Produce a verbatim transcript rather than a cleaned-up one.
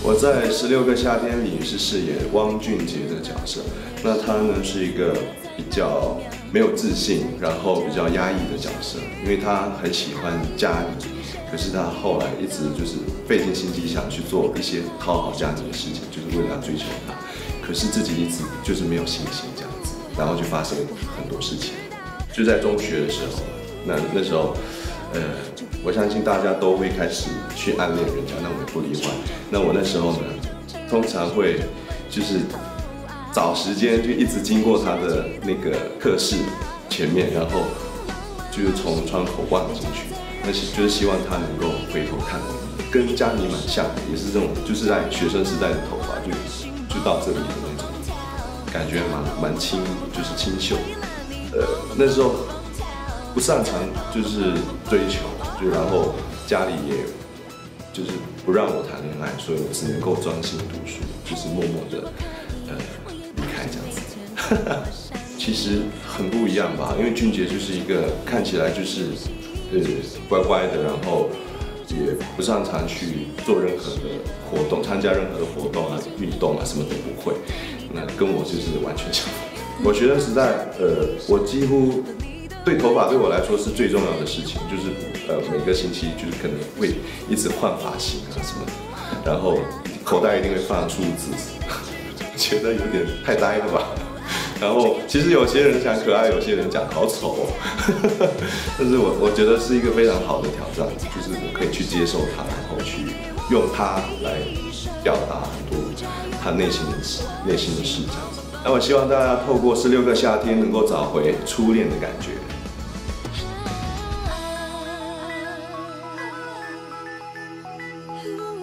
我在《十六个夏天》里是饰演汪俊杰的角色，那他呢是一个比较没有自信，然后比较压抑的角色，因为他很喜欢家里，可是他后来一直就是费尽心机想去做一些讨好家里的事情，就是为了要追求他，可是自己一直就是没有信心这样子，然后就发生很多事情。就在中学的时候，那那时候。呃，我相信大家都会开始去暗恋人家，那我也不例外。那我那时候呢，通常会就是找时间就一直经过他的那个课室前面，然后就是从窗口望进去，那就是希望他能够回头看我，跟家里蛮像的，也是这种就是在学生时代的头发就就到这里的那种，感觉蛮蛮清，就是清秀。呃，那时候。不擅长就是追求，就然后家里也就是不让我谈恋爱，所以我只能够专心读书，就是默默的呃离开这样子。其实很不一样吧，因为俊杰就是一个看起来就是呃乖乖的，然后也不擅长去做任何的活动，参加任何的活动啊、运动啊，什么都不会。那跟我就是完全相反。我学生时代，呃，我几乎。对头发对我来说是最重要的事情，就是呃每个星期就是可能会一直换发型啊什么的，然后口袋一定会放数字，觉得有点太呆了吧。然后其实有些人讲可爱，有些人讲好丑、哦，但是我我觉得是一个非常好的挑战，就是我可以去接受它，然后去用它来表达很多他内心的事、内心的事这样子。那我希望大家透过十六个夏天能够找回初恋的感觉。 Ooh.